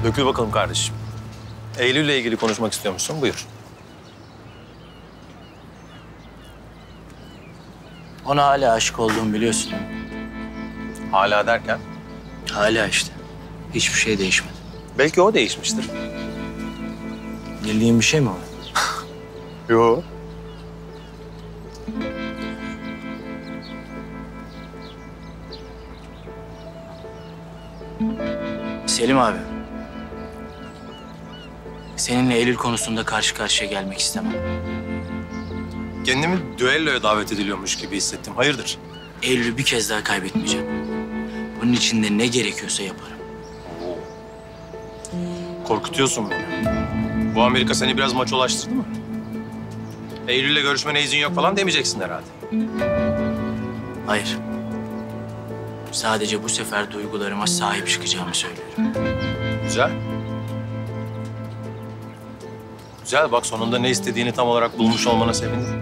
Dökül bakalım kardeşim. Eylül'le ilgili konuşmak istiyormuşsun. Buyur. Ona hala aşık olduğumu biliyorsun. Hala derken? Hala işte. Hiçbir şey değişmedi. Belki o değişmiştir. Bildiğin bir şey mi o? Yo. Selim abi. Seninle Eylül konusunda karşı karşıya gelmek istemem. Kendimi düelloya davet ediliyormuş gibi hissettim. Hayırdır? Eylül'ü bir kez daha kaybetmeyeceğim. Bunun için de ne gerekiyorsa yaparım. Korkutuyorsun beni. Bu Amerika seni biraz maçolaştırdı mı? Eylül'le görüşmene izin yok falan demeyeceksin herhalde. Hayır. Sadece bu sefer duygularıma sahip çıkacağımı söylüyorum. Güzel. Güzel, bak sonunda ne istediğini tam olarak bulmuş olmana sevindim.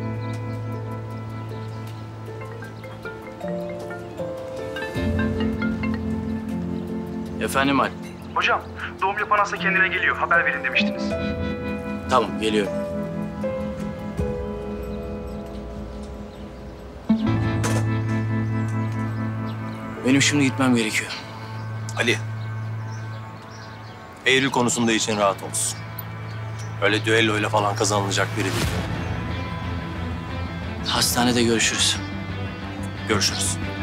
Efendim Alp. Hocam, doğum yapan hasta kendine geliyor. Haber verin demiştiniz. Tamam, geliyorum. Benim şimdi gitmem gerekiyor. Ali. Eylül konusunda için rahat olsun. Öyle düelloyla falan kazanılacak biri değil. Hastanede görüşürüz. Görüşürüz.